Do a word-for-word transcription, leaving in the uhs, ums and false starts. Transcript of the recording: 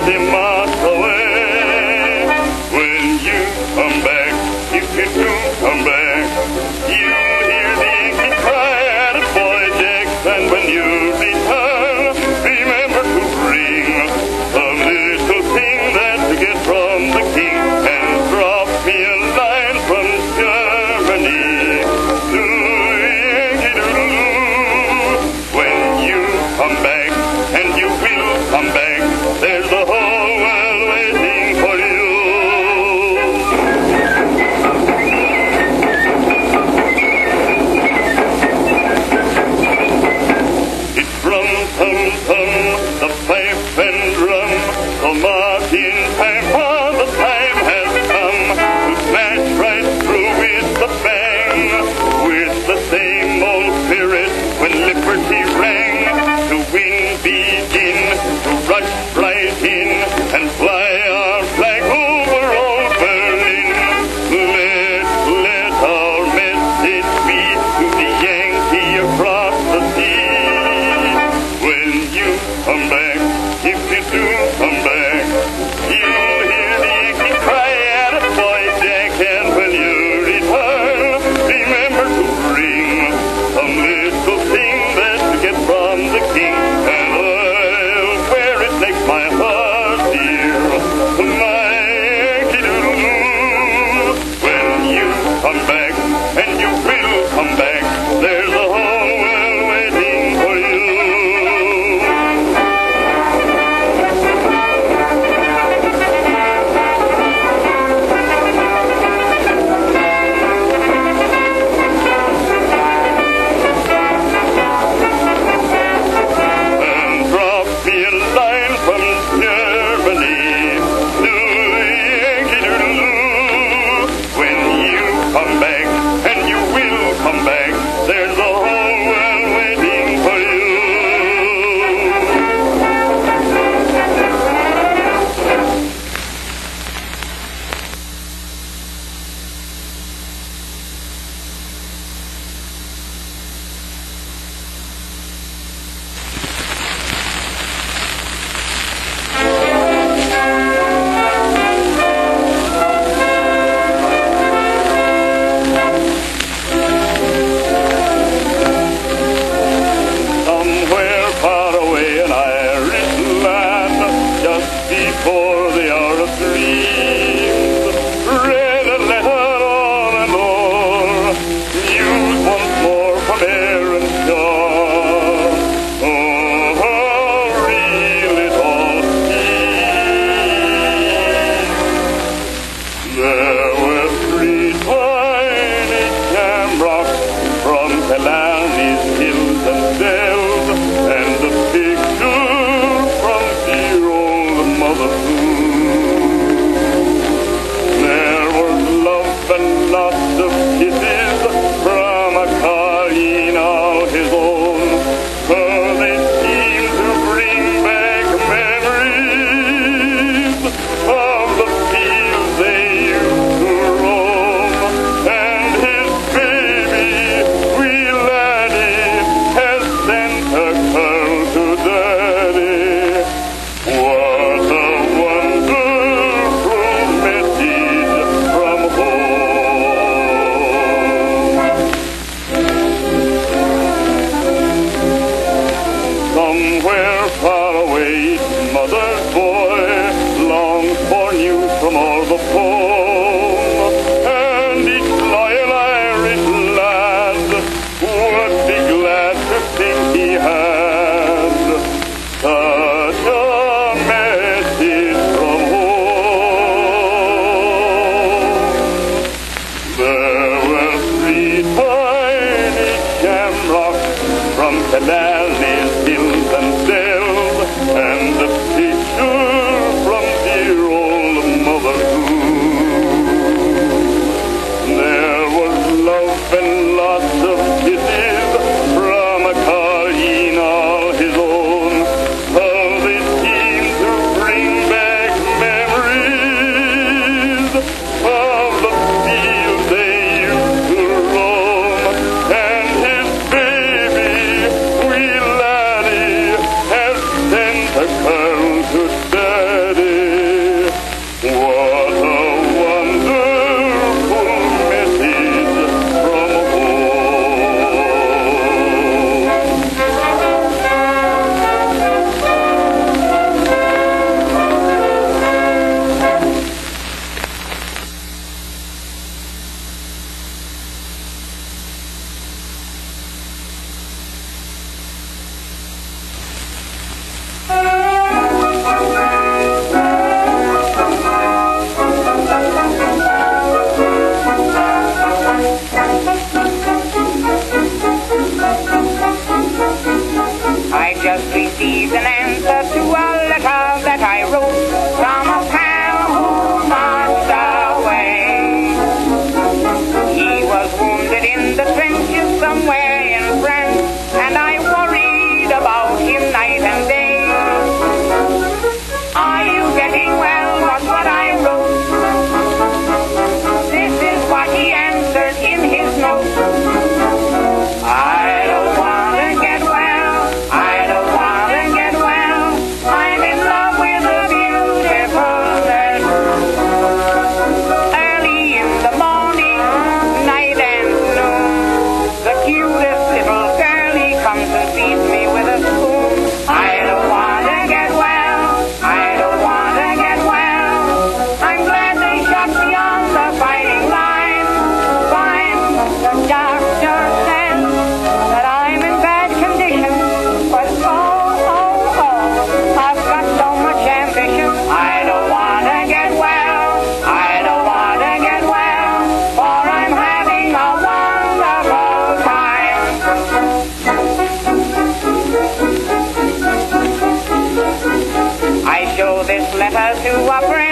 he must away. When you come back, if you do come back, you'll hear the Yankee cry at Boy Jackson. When you return, remember to bring some little thing that you get from the king, and drop me a line from Germany. When you come back, and you will come back, there's the whole world waiting for you. It's rum, tum, tum, the pipe and drum, the marching time, for the time has come to smash right through with the bang, with the same old spirit when liberty rang, to win begin, to rush right in and fly our flag over old Berlin. Let, let our message be to the Yankee across the sea. When you come back, if you do come back, you'll hear the Yankee cry at a Boy Jack, and when you return, remember to bring some little thing that you get from the king, and I'll wear it like my heart, dear, my Yankee Doodle. When you come back, and you will come back, there's a whole world waiting for you. And drop me a line from Germany, to Yankee Doodle. When you come back, and you will come back, there's a whole world waiting for you. Somewhere far away in Irish land, just before the hour of dreams, read a letter on and o'er, news once more from Aaron Shaw. Oh, how real it all seems. There were three tiny shamrocks from Killarney's hills and dales, and a picture from dear old Mother Moon. There was love and lots of kisses from a Colleen all his own, for they seem to bring back memories of the fields they used to roam. And his baby, wee laddie, has sent a girl to daddy. What a wonderful message from home. Somewhere far away, mother's boy longs for news from all the home, and each loyal Irish lad would be glad to think he had such a message from home. There were three tiny shamrocks from Killarney's hills and dales, and a picture from dear old Mother Moon. There was love and lots of kisses from a Colleen all his own, how they seem to bring back memories of the fields they used to roam. And his baby, wee laddie, has sent a girl to daddy. to our friends.